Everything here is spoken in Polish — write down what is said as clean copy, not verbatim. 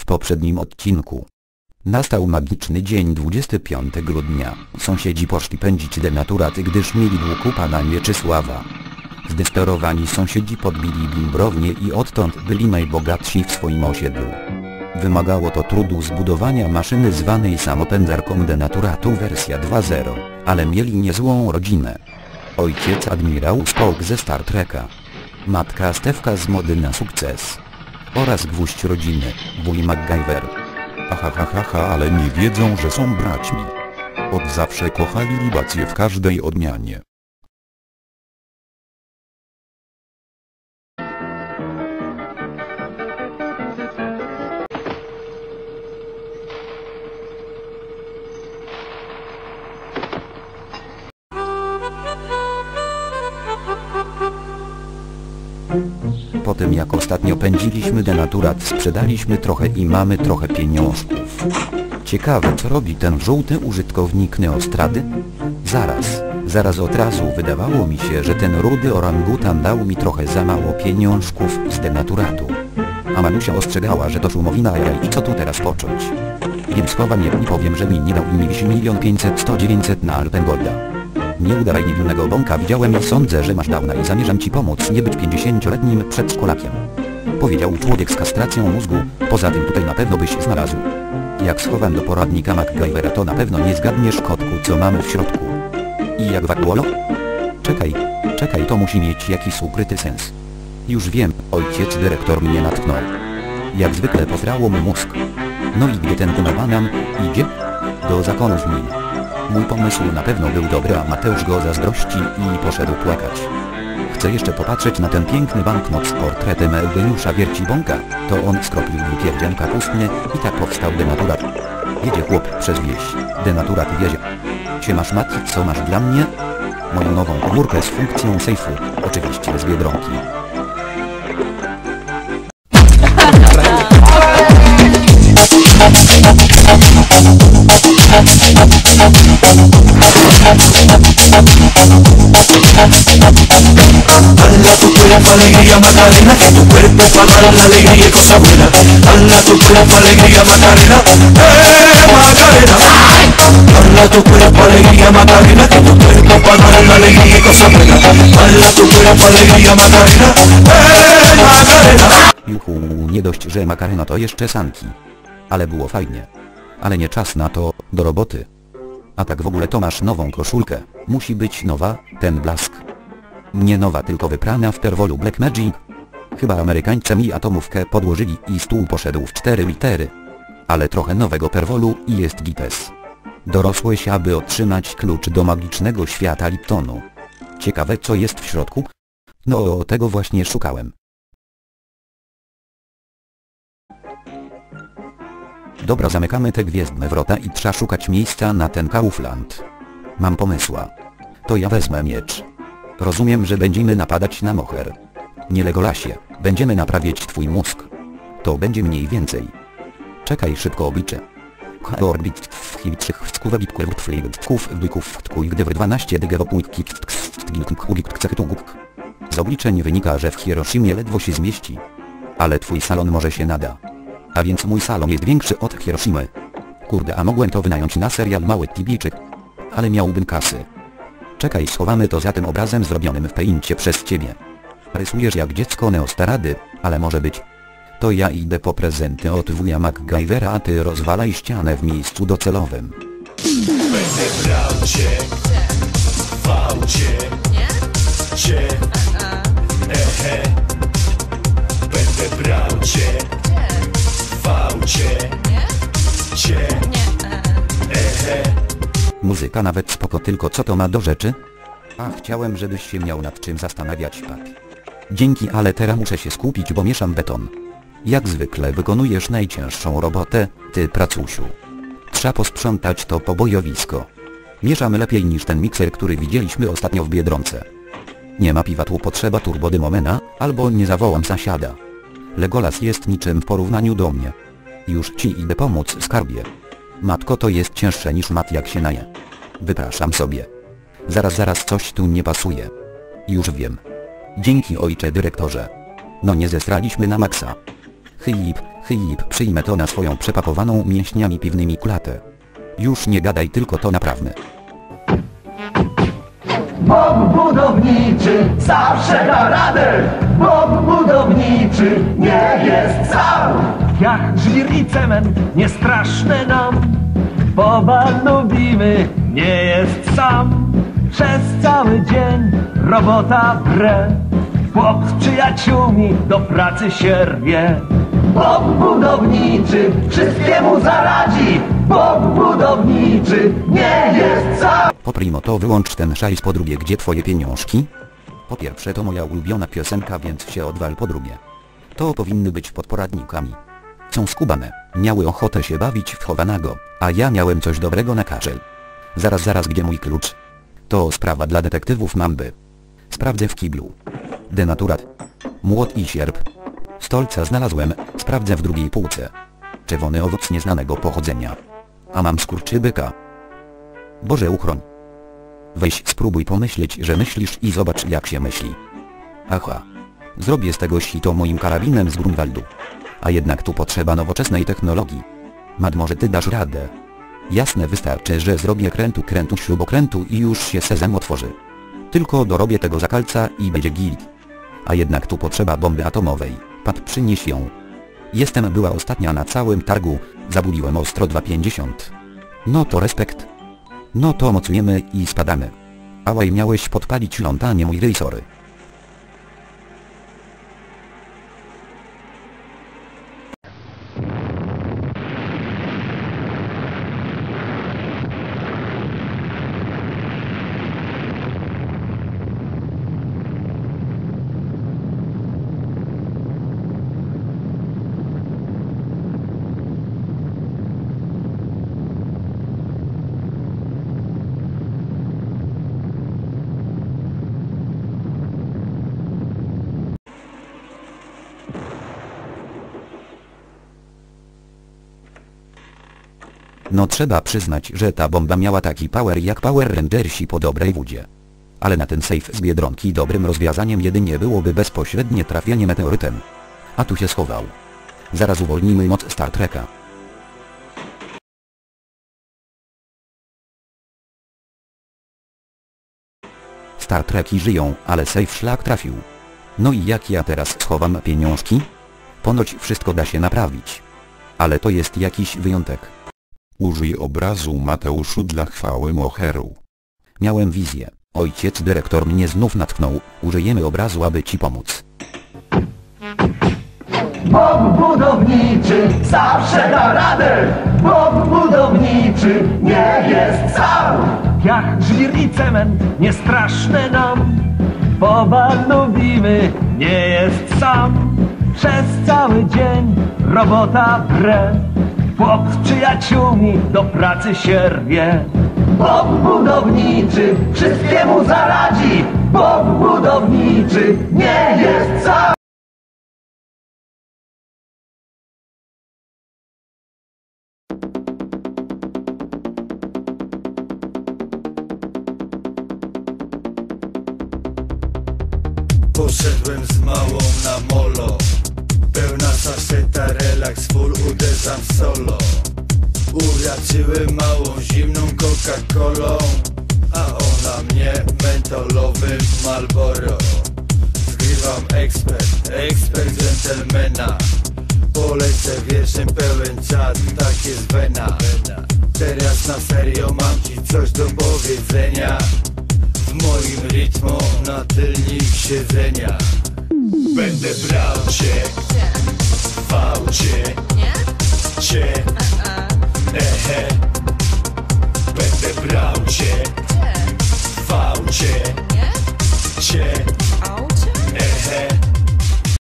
W poprzednim odcinku nastał magiczny dzień 25 grudnia. Sąsiedzi poszli pędzić denaturaty, gdyż mieli dług u pana Mieczysława. Zdesperowani sąsiedzi podbili bimbrownię i odtąd byli najbogatsi w swoim osiedlu. Wymagało to trudu zbudowania maszyny zwanej samopędzarką denaturatu wersja 2.0, ale mieli niezłą rodzinę. Ojciec admirał Spock ze Star Treka, matka Stefka z Mody na sukces oraz gwóźdź rodziny, wuj MacGyver. Ahahaha, ale nie wiedzą, że są braćmi. Od zawsze kochali libację w każdej odmianie. Po tym jak ostatnio pędziliśmy denaturat, sprzedaliśmy trochę i mamy trochę pieniążków. Ciekawe, co robi ten żółty użytkownik Neostrady? Zaraz od razu wydawało mi się, że ten rudy orangutan dał mi trochę za mało pieniążków z denaturatu. A Manusia ostrzegała, że to szumowina jaj i co tu teraz począć? Więc schowam je i powiem, że mi nie dał i mi wisi 1 500 100 900 na Alpengolda. Nie udawaj niewinnego bąka, widziałem i sądzę, że masz downa i zamierzam ci pomóc nie być 50-letnim przedszkolakiem. Powiedział człowiek z kastracją mózgu, poza tym tutaj na pewno byś znalazł. Jak schowam do poradnika MacGyvera, to na pewno nie zgadniesz, kotku, co mamy w środku. I jak wakuolo? Czekaj, to musi mieć jakiś ukryty sens. Już wiem, ojciec dyrektor mnie natknął. Jak zwykle posrało mu mózg. No i gdzie ten banan idzie? Do zakonów min. Mój pomysł na pewno był dobry, a Mateusz go zazdrości i poszedł płakać. Chcę jeszcze popatrzeć na ten piękny banknot z portretem Eugeniusza Wierci-Bąka. To on skropił dwupierdzianka pustnie i tak powstał denaturat. Jedzie chłop przez wieś. Denaturat wiezie. Siemasz Mati, co masz dla mnie? Moją nową komórkę z funkcją sejfu. Oczywiście z Biedronki. Dala tu cuerpo alegría Macarena, que tu cuerpo pa' dar la alegría y cosa buena. Dala tu cuerpo alegría Macarena, Macarena. Dala tu cuerpo alegría Macarena, que tu cuerpo pa' dar la alegría y cosa buena. Dala tu cuerpo alegría Macarena, Macarena. Juhu, nie dość, że Makarena to jeszcze sanki. Ale było fajnie. Ale nie czas na to, do roboty. A tak w ogóle to masz nową koszulkę. Musi być nowa, ten blask. Nie nowa, tylko wyprana w perwolu Black Magic. Chyba Amerykańcy mi atomówkę podłożyli i stół poszedł w 4 litery. Ale trochę nowego perwolu i jest gites. Dorosłeś, aby otrzymać klucz do magicznego świata Liptonu. Ciekawe, co jest w środku? No, tego właśnie szukałem. Dobra, zamykamy te gwiezdne wrota i trzeba szukać miejsca na ten Kaufland. Mam pomysła. To ja wezmę miecz. Rozumiem, że będziemy napadać na Moher. Nie Legolasie, będziemy naprawiać twój mózg. To będzie mniej więcej. Czekaj, szybko obliczę. Z obliczeń wynika, że w Hiroshimie ledwo się zmieści. Ale twój salon może się nada. A więc mój salon jest większy od Hiroshimy. Kurde, a mogłem to wynająć na serial Mały Tibijczyk. Ale miałbym kasy. Czekaj, schowamy to za tym obrazem zrobionym w Paincie przez ciebie. Rysujesz jak dziecko Neostarady, ale może być. To ja idę po prezenty od wuja MacGyvera, a ty rozwalaj ścianę w miejscu docelowym. Będę brał cię, wał cię, cię, Będę brał cię, wał cię, cię, Muzyka nawet spoko, tylko co to ma do rzeczy? A chciałem, żebyś się miał nad czym zastanawiać, Pat. Dzięki, ale teraz muszę się skupić, bo mieszam beton. Jak zwykle wykonujesz najcięższą robotę, ty pracusiu. Trzeba posprzątać to pobojowisko. Mieszam lepiej niż ten mikser, który widzieliśmy ostatnio w Biedronce. Nie ma piwa, tu potrzeba turbodymomena, albo nie zawołam sąsiada. Legolas jest niczym w porównaniu do mnie. Już ci idę pomóc, skarbie. Matko, to jest cięższe niż mat, jak się naje. Wypraszam sobie. Zaraz, coś tu nie pasuje. Już wiem. Dzięki, ojcze dyrektorze. No nie zesraliśmy na maksa. Chyip, przyjmę to na swoją przepakowaną mięśniami piwnymi klatę. Już nie gadaj, tylko to naprawmy. Bob budowniczy zawsze da radę. Bob budowniczy nie jest sam. Jak żwir i cement nie straszne nam, Boba lubimy, nie jest sam. Przez cały dzień robota bre, chłop z przyjaciółmi do pracy się rwie. Bob budowniczy wszystkiemu zaradzi. Bob budowniczy nie jest sam. Po primo to wyłącz ten szajs, po drugie gdzie twoje pieniążki? Po pierwsze to moja ulubiona piosenka, więc się odwal, po drugie. To powinny być pod poradnikami. Są skubane, miały ochotę się bawić w chowanego, a ja miałem coś dobrego na kaszel. Zaraz, gdzie mój klucz? To sprawa dla detektywów Mamby. Sprawdzę w kiblu. Denaturat. Młot i sierp. Stolca znalazłem, sprawdzę w drugiej półce. Czerwony owoc nieznanego pochodzenia. A mam skurczybyka. Boże uchroń. Weź spróbuj pomyśleć, że myślisz i zobacz jak się myśli. Aha. Zrobię z tego sito moim karabinem z Grunwaldu. A jednak tu potrzeba nowoczesnej technologii. Mad, może ty dasz radę? Jasne, wystarczy, że zrobię krętu śrubokrętu i już się sezam otworzy. Tylko dorobię tego zakalca i będzie git. A jednak tu potrzeba bomby atomowej. Pat, przynieś ją. Była ostatnia na całym targu, zabuliłem ostro 2,50. No to respekt. No to mocujemy i spadamy. Ałaj, miałeś podpalić ląta, nie mój ryj, sorry. No trzeba przyznać, że ta bomba miała taki power jak Power Rangersi po dobrej wodzie. Ale na ten safe z Biedronki dobrym rozwiązaniem jedynie byłoby bezpośrednie trafienie meteorytem. A tu się schował. Zaraz uwolnimy moc Star Treka. Star Treki żyją, ale safe szlak trafił. No i jak ja teraz schowam pieniążki? Ponoć wszystko da się naprawić. Ale to jest jakiś wyjątek. Użyj obrazu, Mateuszu, dla chwały Moheru. Miałem wizję. Ojciec dyrektor mnie znów natchnął. Użyjemy obrazu, aby ci pomóc. Bob budowniczy zawsze da radę. Bob budowniczy nie jest sam. Jak żwir i cement nie straszne nam, Boba lubimy, nie jest sam. Przez cały dzień robota bre, chłop z przyjaciółmi do pracy się rwie. Bob budowniczy wszystkiemu zaradzi. Bob budowniczy nie jest sam. Poszedłem z małą na molo, pełna saszeta, relaks, full, uderzam solo. Uraczyłem małą zimną Coca-Colą, a ona mnie mentolowym Marlboro. Zgrywam ekspert dżentelmena, polecę wierszem pełen czad, tak jest wena. Teraz na serio mam ci coś do powiedzenia, w moim rytmu na tylnik siedzenia. Będę brał cię, w aucie, cię, ehe. Będę brał cię, w aucie, cię.